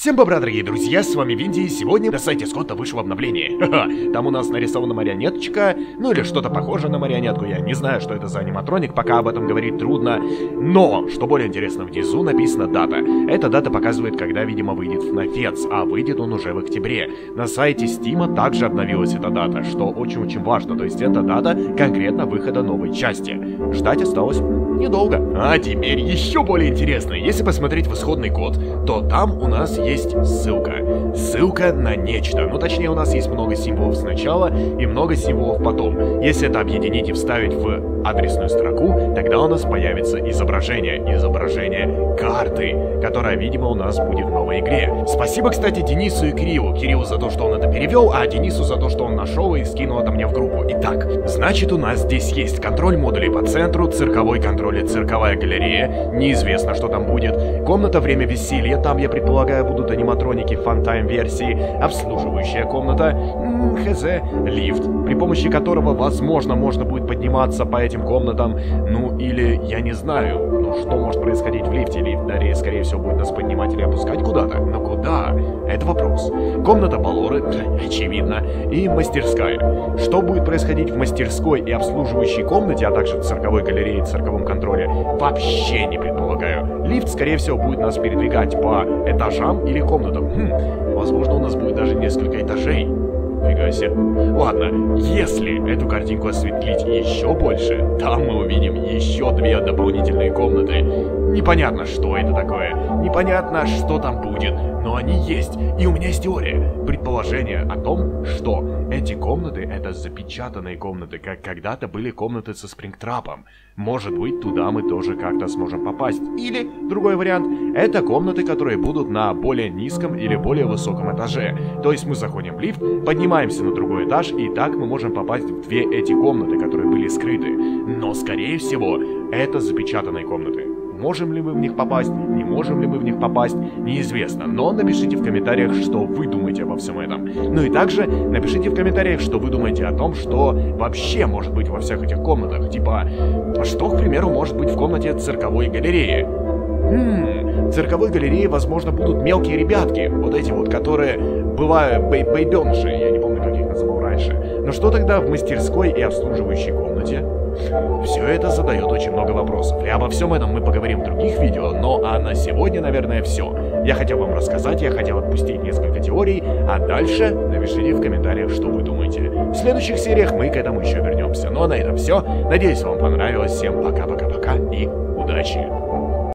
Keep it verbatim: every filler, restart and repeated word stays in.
Всем бобра, дорогие друзья, с вами Винди, и сегодня на сайте Скотта вышло обновление. Ха-ха, там у нас нарисована марионеточка, ну или что-то похожее на марионетку, я не знаю, что это за аниматроник, пока об этом говорить трудно. Но, что более интересно, внизу написана дата. Эта дата показывает, когда, видимо, выйдет эф эф, а выйдет он уже в октябре. На сайте Steam также обновилась эта дата, что очень-очень важно, то есть это дата конкретно выхода новой части. Ждать осталось недолго. А теперь еще более интересно, если посмотреть в исходный код, то там у нас есть ссылка. Ссылка на нечто. Ну, точнее, у нас есть много символов сначала и много символов потом. Если это объединить и вставить в адресную строку, тогда у нас появится изображение. Изображение карты, которая, видимо, у нас будет в новой игре. Спасибо, кстати, Денису и Кириллу. Кириллу за то, что он это перевел, а Денису за то, что он нашел и скинул это мне в группу. Итак, значит, у нас здесь есть контроль модулей по центру, цирковой контроль и цирковая галерея. Неизвестно, что там будет. Комната время веселья, там, я предполагаю, будут аниматроники фантайм версии. Обслуживающая комната, м-м, хз, лифт, при помощи которого, возможно, можно будет подниматься по этим комнатам. Ну, или, я не знаю, ну, что может происходить в лифте. Лифт, далее, скорее всего, будет нас поднимать или опускать куда-то. Но куда? Это вопрос. Комната Балоры, очевидно, и мастерская. Что будет происходить в мастерской и обслуживающей комнате, а также в цирковой галерее и цирковом контроле, вообще не предполагаю. Лифт, скорее всего, будет нас передвигать по этажам или комнатам. Хм, возможно, у нас будет даже несколько этажей. Фига себе. Ладно, если эту картинку осветлить еще больше, там мы увидим еще две дополнительные комнаты. Непонятно, что это такое, непонятно, что там будет, но они есть. И у меня есть теория, предположение о том, что эти комнаты — это запечатанные комнаты, как когда-то были комнаты со спрингтрапом. Может быть, туда мы тоже как-то сможем попасть. Или, другой вариант, это комнаты, которые будут на более низком или более высоком этаже. То есть мы заходим в лифт, поднимаемся на другой этаж, и так мы можем попасть в две эти комнаты, которые были скрыты. Но, скорее всего, это запечатанные комнаты. Можем ли мы в них попасть, не можем ли мы в них попасть, неизвестно. Но напишите в комментариях, что вы думаете обо всем этом. Ну и также напишите в комментариях, что вы думаете о том, что вообще может быть во всех этих комнатах. Типа, что, к примеру, может быть в комнате цирковой галереи. Хм, в цирковой галерее, возможно, будут мелкие ребятки. Вот эти вот, которые бывают бей бейбеныши, я не помню, как их называл раньше. Но что тогда в мастерской и обслуживающей комнате? Все это задает очень много вопросов. И обо всем этом мы поговорим в других видео, но а на сегодня, наверное, все. Я хотел вам рассказать, я хотел отпустить несколько теорий, а дальше напишите в комментариях, что вы думаете. В следующих сериях мы к этому еще вернемся. Ну а на этом все. Надеюсь, вам понравилось. Всем пока-пока-пока и удачи!